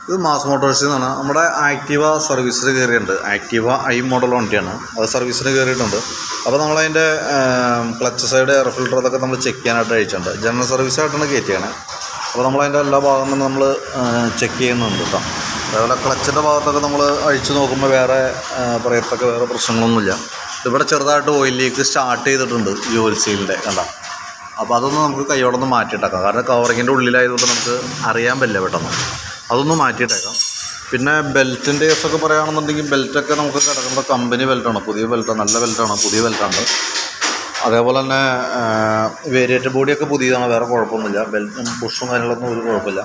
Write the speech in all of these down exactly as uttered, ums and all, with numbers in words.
ഇത് മാസ് മോട്ടോഴ്സിൽ നിന്നാണ്. നമ്മുടെ ആക്റ്റീവ സർവീസിൽ കയറിയിട്ടുണ്ട്. ആക്റ്റീവ ഐ മോഡൽ വണ്ടിയാണ്, അത് സർവീസിന് കയറിയിട്ടുണ്ട്. അപ്പോൾ നമ്മളതിൻ്റെ ക്ലച്ച് സൈഡ്, എയർ ഫിൽറ്റർ അതൊക്കെ നമ്മൾ ചെക്ക് ചെയ്യാനായിട്ട് അയച്ചിട്ടുണ്ട്. ജനറൽ സർവീസായിട്ടാണ് കയറ്റിയാണ്. അപ്പോൾ നമ്മളതിൻ്റെ എല്ലാ ഭാഗങ്ങളും നമ്മൾ ചെക്ക് ചെയ്യുന്നുണ്ട് കേട്ടോ. അതേപോലെ ക്ലച്ചിൻ്റെ ഭാഗത്തൊക്കെ നമ്മൾ അഴിച്ചു നോക്കുമ്പോൾ വേറെ പറയത്തക്ക വേറെ പ്രശ്നങ്ങളൊന്നുമില്ല. ഇവിടെ ചെറുതായിട്ട് ഓയിൽ ലീക്ക് സ്റ്റാർട്ട് ചെയ്തിട്ടുണ്ട് ഈ ഓയിൽ സീലിൻ്റെ, കണ്ട. അപ്പോൾ അതൊന്ന് നമുക്ക് കൈയോടൊന്ന് മാറ്റിയിട്ടേക്കാം, കാരണം കവറിങ്ങിൻ്റെ ഉള്ളിലായതുകൊണ്ട് നമുക്ക് അറിയാൻ പറ്റില്ല പെട്ടെന്ന്. അതൊന്ന് മാറ്റിയിട്ടേക്കാം. പിന്നെ ബെൽറ്റിൻ്റെ കേസൊക്കെ പറയുകയാണെന്നുണ്ടെങ്കിൽ ബെൽറ്റൊക്കെ നമുക്ക് കിടക്കുന്ന കമ്പനി ബെൽറ്റാണ്, പുതിയ ബെൽറ്റാണ്, നല്ല ബെൽറ്റാണ്, പുതിയ ബെൽറ്റാണ്. അതേപോലെ തന്നെ വേരിയേറ്റർ ബോഡിയൊക്കെ പുതിയതാണ്, വേറെ കുഴപ്പമൊന്നുമില്ല. ബെൽറ്റും ബുഷും കാര്യങ്ങളൊന്നും ഒരു കുഴപ്പമില്ല.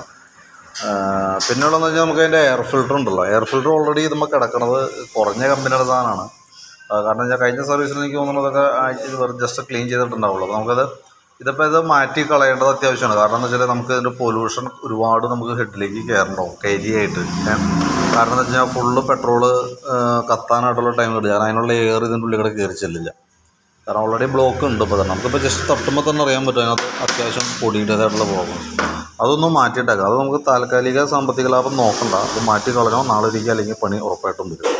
പിന്നെ ഉള്ളതെന്ന് വെച്ചാൽ നമുക്ക് അതിൻ്റെ എയർ ഫിൽറ്റർ ഉണ്ടല്ലോ, എയർ ഫിൽറ്റർ ഓൾറെഡി നമ്മൾ കിടക്കുന്നത് കുറഞ്ഞ കമ്പനിയുടെ സാധനമാണ്. കാരണം ഞാൻ കഴിഞ്ഞ സർവീസിൽ എനിക്ക് തോന്നുന്നതൊക്കെ വെറുതെ ജസ്റ്റ് ക്ലീൻ ചെയ്തിട്ടുണ്ടാവുള്ളൂ. അപ്പോൾ നമുക്കത് ഇതിപ്പോൾ ഇത് മാറ്റി കളയേണ്ടത് അത്യാവശ്യമാണ്. കാരണം എന്ന് വെച്ചാൽ നമുക്ക് ഇതിൻ്റെ പൊല്യൂഷൻ ഒരുപാട് നമുക്ക് ഹെഡിലേക്ക് കയറണ്ടാവും കയറ്റിയായിട്ട്. കാരണം എന്ന് വെച്ച് കഴിഞ്ഞാൽ ഫുള്ള് പെട്രോള് കത്താനായിട്ടുള്ള ടൈം കിട്ടുക, കാരണം അതിനുള്ള എയർ ഇതിൻ്റെ ഉള്ളിൽ കൂടെ കയറി ചെല്ലില്ല. കാരണം ഓൾറെഡി ബ്ലോക്ക് ഉണ്ട്. ഇപ്പോൾ തന്നെ നമുക്കിപ്പോൾ ജസ്റ്റ് തട്ടുമ്പോൾ തന്നെ അറിയാൻ പറ്റും അതിനകത്ത് അത്യാവശ്യം പൊടിയുടേതായിട്ടുള്ള പ്രോബ്ലം. അതൊന്നും മാറ്റിയിട്ടേക്കാം. അത് നമുക്ക് താൽക്കാലിക സാമ്പത്തിക ലാഭം നോക്കണ്ട, അത് മാറ്റി കളയണം. നാളെ ഇരിക്കുക, അല്ലെങ്കിൽ പണി ഉറപ്പായിട്ടും വരും.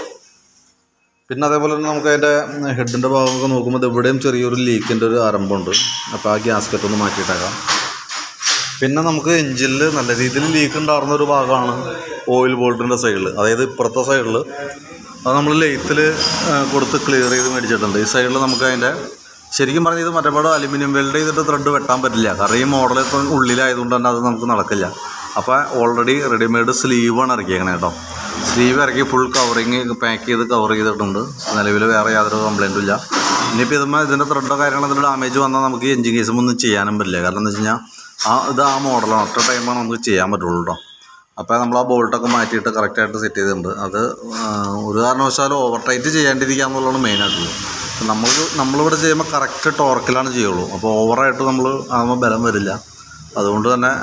പിന്നെ അതേപോലെ തന്നെ നമുക്ക് അതിൻ്റെ ഹെഡിൻ്റെ ഭാഗമൊക്കെ നോക്കുമ്പോൾ ഇവിടെയും ചെറിയൊരു ലീക്കിൻ്റെ ഒരു ആരംഭമുണ്ട്. അപ്പോൾ ആ ഗ്യാസ്കറ്റ് ഒന്ന് മാറ്റിയിട്ടേക്കാം. പിന്നെ നമുക്ക് എഞ്ചിനിൽ നല്ല രീതിയിൽ ലീക്ക് ഉണ്ടാകുന്ന ഒരു ഭാഗമാണ് ഓയിൽ ബോൾട്ടിൻ്റെ സൈഡിൽ, അതായത് ഇപ്പുറത്തെ സൈഡിൽ. അത് നമ്മൾ ലെയ്ത്തിൽ കൊടുത്ത് ക്ലിയർ ചെയ്ത് മേടിച്ചിട്ടുണ്ട്. ഈ സൈഡിൽ നമുക്ക് അതിൻ്റെ ശരിക്കും പറഞ്ഞാൽ ഇത് മറ്റേപാട് അലുമിനിയം വെൽഡ് ചെയ്തിട്ട് ത്രെഡ് വെട്ടാൻ പറ്റില്ല, കാരണം ഈ മോഡൽ ഇപ്പം ഉള്ളിലായതുകൊണ്ട് തന്നെ അത് നമുക്ക് നടക്കില്ല. അപ്പോൾ ഓൾറെഡി റെഡിമെയ്ഡ് സ്ലീവാണ് ഇറക്കിയേക്കണേ കേട്ടോ. സ്ലീവ് ഇറക്കി ഫുൾ കവറിങ് പാക്ക് ചെയ്ത് കവർ ചെയ്തിട്ടുണ്ട്. നിലവിൽ വേറെ യാതൊരു കംപ്ലൈൻറ്റും ഇല്ല. ഇനിയിപ്പോൾ ഇതുമ്പോൾ ഇതിൻ്റെ ത്രെഡോ കാര്യങ്ങളോ ഇതിൻ്റെ ഡാമേജ് വന്നാൽ നമുക്ക് ഈ എഞ്ചിൻ കേസും ഒന്നും ചെയ്യാനും പറ്റില്ല. കാരണം എന്ന് വെച്ച് കഴിഞ്ഞാൽ ആ ഇത് ആ മോഡലാണ്, ഒറ്റ ടൈമാണ് നമുക്ക് ചെയ്യാൻ പറ്റുള്ളൂ കേട്ടോ. അപ്പോൾ നമ്മൾ ആ ബോൾട്ടൊക്കെ മാറ്റിയിട്ട് കറക്റ്റായിട്ട് സെറ്റ് ചെയ്തിട്ടുണ്ട്. അത് ഒരു കാരണവശാലും ഓവർ ടൈറ്റ് ചെയ്യാണ്ടിരിക്കുക എന്നുള്ളതാണ് മെയിനായിട്ടുള്ളത്. നമ്മൾ നമ്മളിവിടെ ചെയ്യുമ്പോൾ കറക്റ്റ് ടോർക്കിലാണ് ചെയ്യുള്ളൂ. അപ്പോൾ ഓവറായിട്ട് നമ്മൾ ആകുമ്പോൾ ബലം വരില്ല. അതുകൊണ്ട് തന്നെ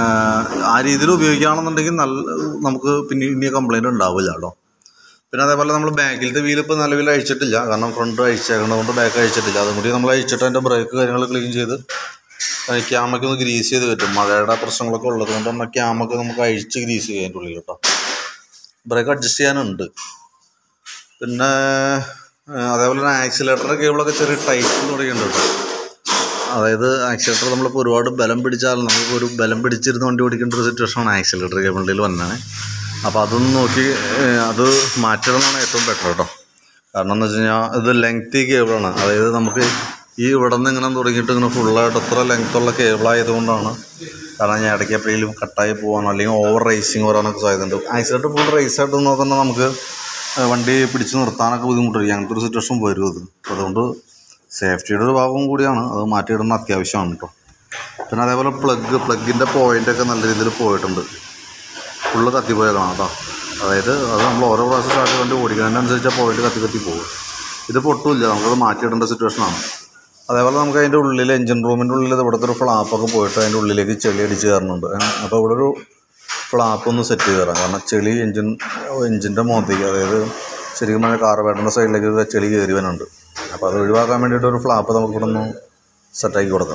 ആ രീതിയിൽ ഉപയോഗിക്കുകയാണെന്നുണ്ടെങ്കിൽ നല്ല നമുക്ക് പിന്നെ ഇനി കംപ്ലൈൻറ്റ് ഉണ്ടാവില്ല കേട്ടോ. പിന്നെ അതേപോലെ നമ്മൾ ബാക്കിലത്തെ വീൽ ഇപ്പോൾ നിലവിൽ അഴിച്ചിട്ടില്ല, കാരണം ഫ്രണ്ട് അഴിച്ചേക്കുന്നതുകൊണ്ട് ബാക്ക് അഴിച്ചിട്ടില്ല. അതും കൂടി നമ്മൾ അഴിച്ചിട്ട് അതിൻ്റെ ബ്രേക്ക് കാര്യങ്ങൾ ക്ലീൻ ചെയ്ത് ക്യാമൊക്കെ ഒന്ന് ഗ്രീസ് ചെയ്ത് പറ്റും. മഴയുടെ പ്രശ്നങ്ങളൊക്കെ ഉള്ളത് കൊണ്ട് തന്നെ ക്യാമൊക്കെ നമുക്ക് അഴിച്ച് ഗ്രീസ് ചെയ്യാൻ അതിൻ്റെ ഉള്ളിൽ കേട്ടോ. ബ്രേക്ക് അഡ്ജസ്റ്റ് ചെയ്യാനുണ്ട്. പിന്നെ അതേപോലെ തന്നെ ആക്സിലേറ്ററിൻ്റെ കേബിളൊക്കെ ചെറിയ ടൈറ്റ് തുടങ്ങിയിട്ടുണ്ട് കേട്ടോ. അതായത് ആക്സിലേറ്റർ നമ്മളിപ്പോൾ ഒരുപാട് ബലം പിടിച്ചാൽ നമുക്ക് ഒരു ബലം പിടിച്ചിരുന്ന് വണ്ടി ഓടിക്കേണ്ട ഒരു സിറ്റുവേഷനാണ് ആക്സിലേറ്റർ കേബിളിൽ വന്നത്. അപ്പോൾ അതൊന്ന് നോക്കി അത് മാറ്റണമെന്നാണ് ഏറ്റവും ബെറ്റർ കേട്ടോ. കാരണം എന്ന് വെച്ച് കഴിഞ്ഞാൽ ഇത് ലെങ്തി കേബിളാണ്. അതായത് നമുക്ക് ഈ ഇവിടെ നിന്ന് ഇങ്ങനെ തുടങ്ങിയിട്ട് ഇങ്ങനെ ഫുള്ളായിട്ട് എത്ര ലെങ്ത്തുള്ള കേബിളായതുകൊണ്ടാണ്. കാരണം ഞാൻ ഇടയ്ക്ക് എപ്പോഴെങ്കിലും കട്ടായി പോകാനോ അല്ലെങ്കിൽ ഓവർ റേസിങ് വരാനൊക്കെ സാധ്യതയുണ്ട്. ആക്സിലേറ്റർ ഫുൾ റേസായിട്ട് നോക്കുമ്പോൾ നമുക്ക് വണ്ടി പിടിച്ച് നിർത്താനൊക്കെ ബുദ്ധിമുട്ടായിരിക്കും. അങ്ങനത്തെ ഒരു സിറ്റുവേഷൻ വരും അത്. അതുകൊണ്ട് സേഫ്റ്റിയുടെ ഒരു ഭാഗവും കൂടിയാണ്, അത് മാറ്റിയിടുന്ന അത്യാവശ്യമാണ് കേട്ടോ. പിന്നെ അതേപോലെ പ്ലഗ് പ്ലഗിൻ്റെ പോയിൻ്റൊക്കെ നല്ല രീതിയിൽ പോയിട്ടുണ്ട്, ഫുള്ള് കത്തിപ്പോയതാണ് കേട്ടോ. അതായത് അത് നമ്മൾ ഓരോ പ്രാവശ്യം സ്റ്റാർട്ട് കൊണ്ട് ഓടിക്കുന്നതിനനുസരിച്ച് ആ പോയിൻ്റ് കത്തി കത്തി പോകും. ഇത് പൊട്ടുമില്ല, നമുക്കത് മാറ്റിയിടേണ്ട സിറ്റുവേഷനാണ്. അതേപോലെ നമുക്ക് അതിൻ്റെ ഉള്ളിൽ എഞ്ചിൻ റൂമിൻ്റെ ഉള്ളിൽ ഇവിടുത്തെ ഒരു ഫ്ലാപ്പൊക്കെ പോയിട്ട് അതിൻ്റെ ഉള്ളിലേക്ക് ചെളി അടിച്ച് കയറുന്നുണ്ട്. അപ്പോൾ ഇവിടെ ഒരു ഫ്ലാപ്പ് ഒന്ന് സെറ്റ് ചെയ്ത് തരാം, കാരണം ചെളി എഞ്ചിൻ എഞ്ചിൻ്റെ മുഖത്തേക്ക്, അതായത് ശരിക്കും പറഞ്ഞാൽ കാർബേറ്ററിൻ്റെ സൈഡിലേക്ക് ചെളി കയറി വരുന്നുണ്ട്. അപ്പോൾ അത് ഒഴിവാക്കാൻ വേണ്ടിയിട്ട് ഒരു ഫ്ലാപ്പ് നമുക്ക് ഇവിടെ ഒന്ന് സെറ്റാക്കി കൊടുക്കാം.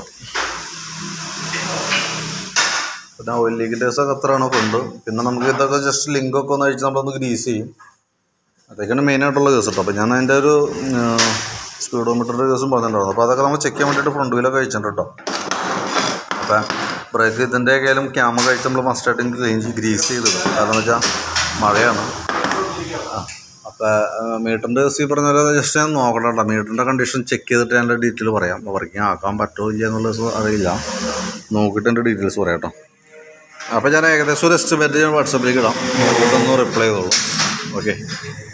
പിന്നെ ഓയിൽ ലീക്കിൻ്റെ കേസൊക്കെ എത്രയാണോ കൊണ്ട് പിന്നെ നമുക്ക് ഇതൊക്കെ ജസ്റ്റ് ലിങ്കൊക്കെ ഒന്ന് അഴിച്ച് നമ്മളൊന്ന് ഗ്രീസ് ചെയ്യും. അതൊക്കെയാണ് മെയിനായിട്ടുള്ള കേസ് കേട്ടോ. അപ്പോൾ ഞാൻ അതിൻ്റെ ഒരു സ്പീഡോമീറ്ററിൻ്റെ കേസും പറഞ്ഞിട്ടുണ്ടായിരുന്നു. അപ്പോൾ അതൊക്കെ നമ്മൾ ചെക്ക് ചെയ്യാൻ വേണ്ടിയിട്ട് ഫ്രണ്ട് വീലൊക്കെ അഴിച്ചിട്ടുണ്ട് കേട്ടോ. അപ്പം ബ്രേക്ക് ഇതിൻ്റെ ആയാലും ക്യാമ കഴിച്ച് നമ്മൾ മസ്റ്റായിട്ട് ക്ലീൻ ഗ്രീസ് ചെയ്തിടും. കാരണം എന്ന് വെച്ചാൽ മഴയാണ്. അപ്പോൾ മീറ്ററിൻ്റെ കേസ് ഈ പറഞ്ഞ പോലെ ജസ്റ്റ് ഞാൻ നോക്കണം കേട്ടോ. മീറ്ററിൻ്റെ കണ്ടീഷൻ ചെക്ക് ചെയ്തിട്ട് എൻ്റെ ഡീറ്റെയിൽ പറയാം. വർക്കിംഗ് ആക്കാൻ പറ്റുമോ ഇല്ല എന്നുള്ളത് അറിയില്ല, നോക്കിയിട്ട് എൻ്റെ ഡീറ്റെയിൽസ് പറയാം കേട്ടോ. അപ്പോൾ ഞാൻ ഏകദേശം ഒരു എസ്റ്റിമേറ്റ് ഞാൻ വാട്സാപ്പിലേക്ക് ഇടാം, നോക്കിയിട്ടൊന്ന് റിപ്ലൈ ചെയ്തോളൂ. ഓക്കെ.